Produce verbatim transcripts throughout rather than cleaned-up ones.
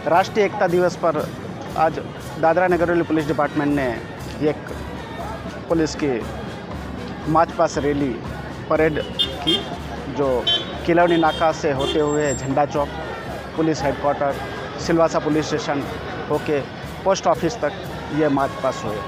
राष्ट्रीय एकता दिवस पर आज दादरा नगर हवेली पुलिस डिपार्टमेंट ने एक पुलिस की मार्च पास रैली परेड की, जो किलौनी नाका से होते हुए Jhanda Chowk, police headquarter, Silvassa police station होके पोस्ट ऑफिस तक ये मार्च पास हुए।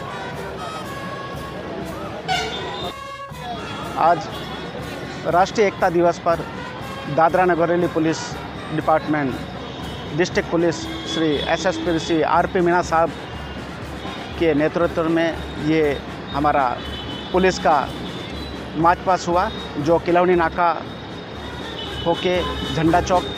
आज राष्ट्रीय एकता दिवस पर Dadra Nagar Haveli police department district police Shri S S P Shri R P Meena साहब के नेतृत्व में ये हमारा पुलिस का मार्च पास हुआ, जो किलौनी नाका होके झंडा चौक